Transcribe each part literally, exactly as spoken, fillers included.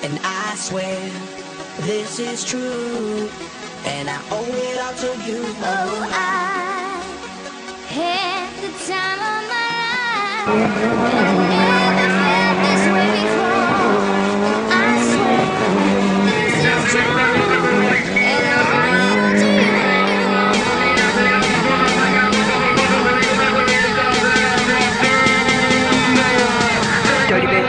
and I swear this is true, and I owe it all to you. Oh, I had the time of my life, and I never felt this way before. And I swear this is true, and I owe it all to you. Dirty bit.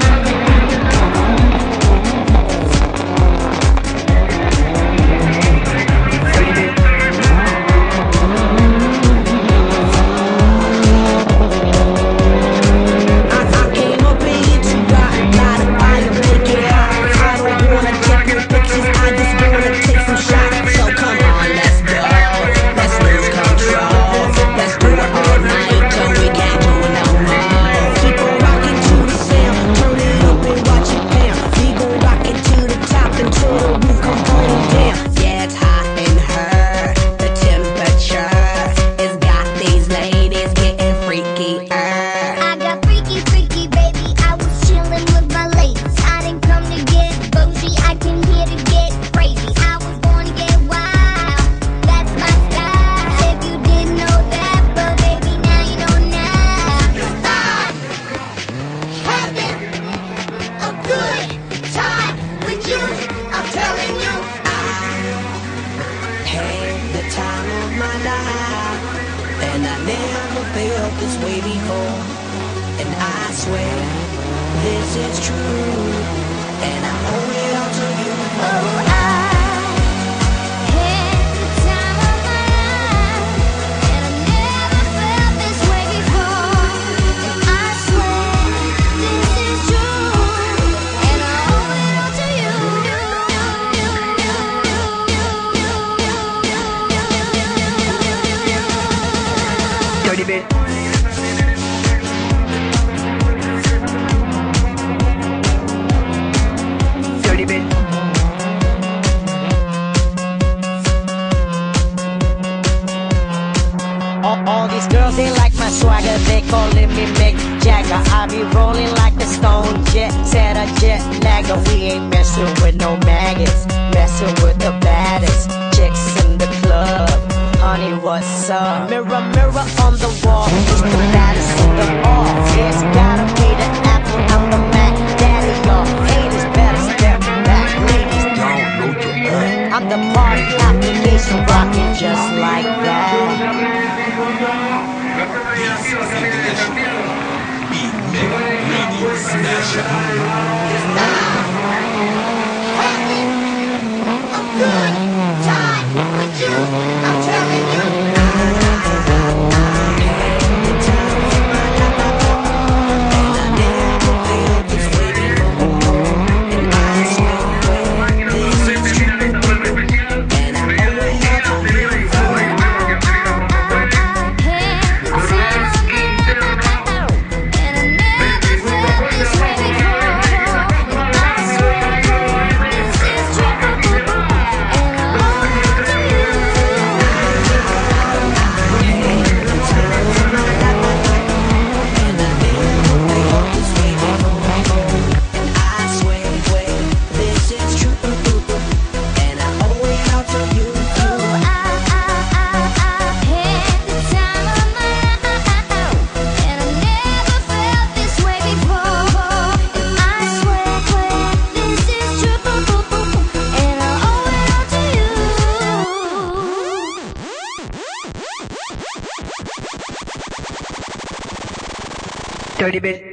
And I never felt this way before, and I swear this is true, and I owe it all to you. Oh, I had the time of my life, and I never felt this way before. And I swear this is true, and I owe it all to you. Dirty bit. Dirty bit. All, all these girls, they like my swagger, they calling me Mick Jagger. I be rolling like the Stone Jet, set a jet lagger. We ain't messing with no maggots, messing with the baddest chicks in the club. Honey, what's up? Mirror, mirror on the wall, who's the baddest of them all? It's gotta be the Apple, I'm the Mac Daddy, y'all haters better step back. Ladies, don't know your butt. I'm the party application, rocking just like that. Big Mac Radio Smasher. A good time with you, I'm telling you. Dirty bit.